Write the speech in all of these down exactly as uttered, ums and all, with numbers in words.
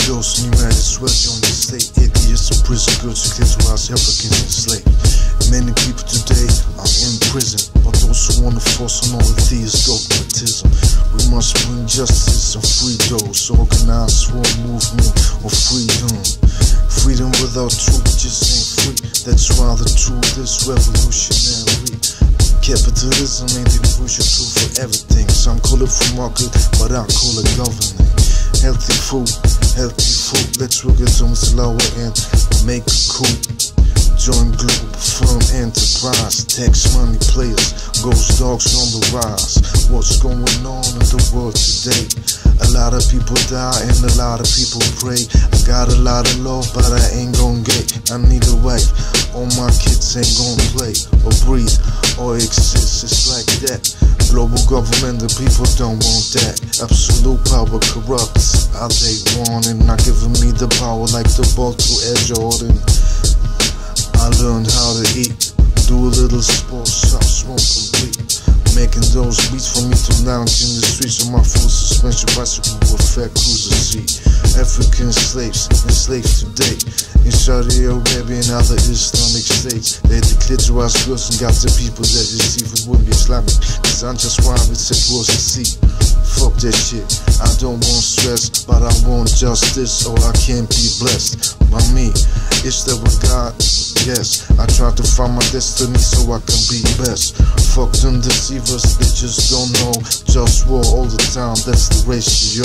Ghost United Sweat on the state. Atheists in prison, girls who declitorize, Africans enslaved. Many people today are in prison, but those who want to force on all the theist dogmatism. We must bring justice and free those organized for a movement of freedom. Freedom without truth just ain't free. That's why the truth is revolutionary. Capitalism ain't the universal tool for everything. Some call it free market, but I call it governing. Healthy food, healthy food. Let's work it on the lower end, make it cool. Join Globalfirm enterprise, tax money players, GhostDogz on the rise. What's going on in the world today? A lot of people die and a lot of people pray. I got a lot of love, but I ain't gon' get. I need a wife, all my kids ain't gon' play or breathe or exist. It's like that. Global government, the people don't want that. Absolute power corrupts. How they want it, not giving me the power like the ball to Air Jordan. I learned how to eat, do a little sports, stop smoking weed. Making those beats for me to lounge in the streets on my full suspension bicycle with fat cruiser seat. African slaves, enslaved today in Saudi Arabia and other Islamic states. They declitorize girls and got the people that receive it would be Islamic. Cause I'm just why it said was to see. Fuck that shit, I don't want stress, but I want justice or I can't be blessed by me. Is there a God? Yes, I try to find my destiny so I can be best. Fuck them deceivers, they just don't know. JustWar all the time, that's the ratio.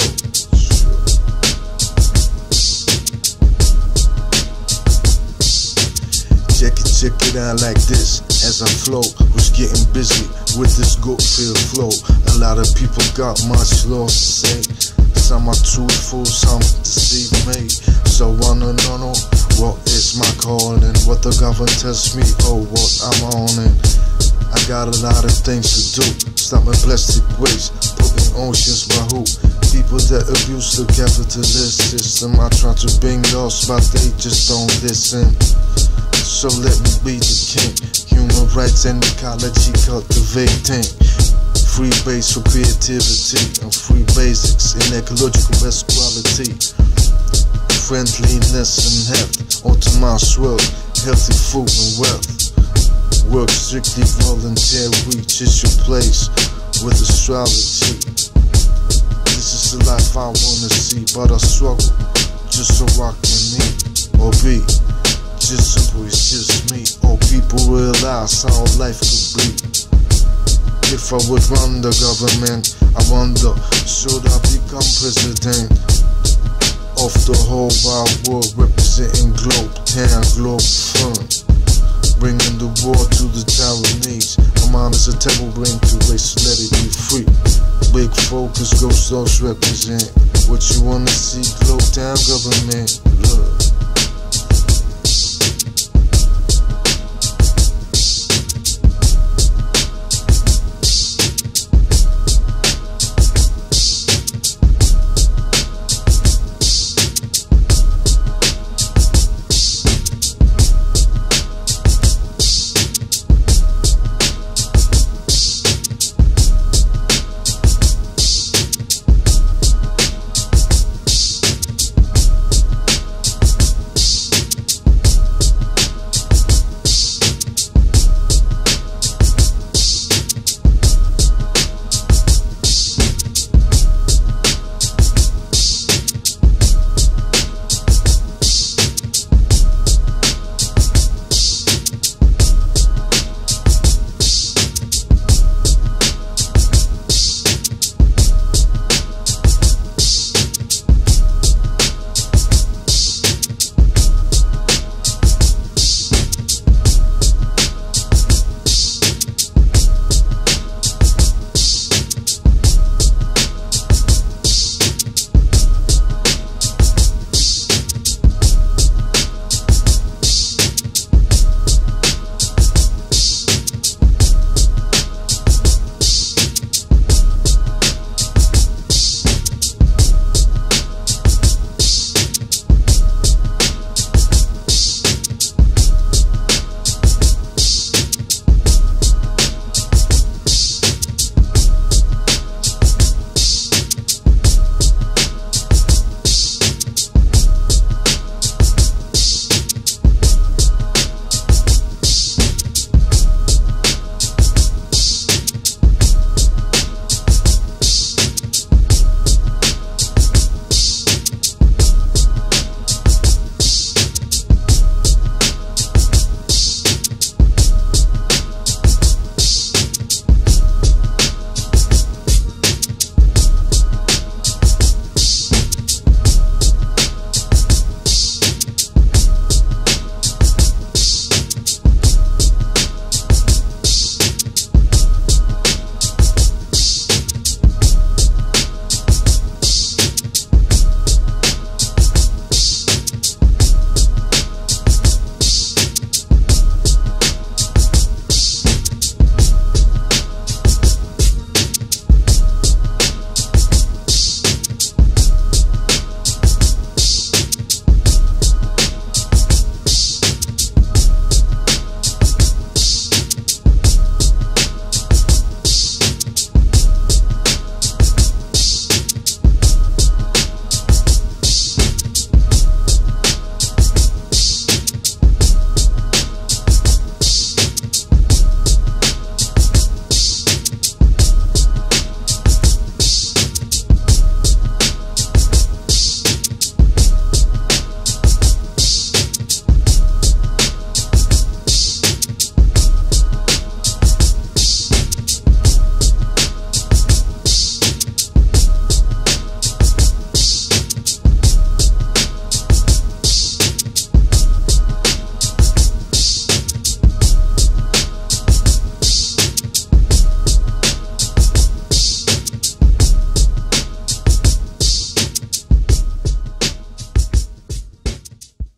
Check it, check it out like this. As I flow, was getting busy with this good feel flow. A lot of people got much lost to say. Some are truthful, some deceive me. So I don't know what is my calling, what the government tells me, oh what I'm on it. I got a lot of things to do. Stop my plastic waste, put in oceans by who? People that abuse the capitalist system. I try to bring laws, but they just don't listen. So let me be the king. Human rights and ecology cultivating. Free base for creativity and free basics in ecological best quality. Friendliness and health, automizes wealth, healthy food and wealth. Work strictly voluntary, just your place with astrology. This is the life I wanna see, but I struggle just so I can eat or be. Just simple, it's just me. Or people realize how life could be. If I would run the government, I wonder, should I become president of the whole wide world, representing Globe Town, Globalfirm, bringing the war to the Taiwanese. My mind is a table, bring to race, let it be free. Big focus, GhostDogz represent what you wanna see. Globe Town government, look.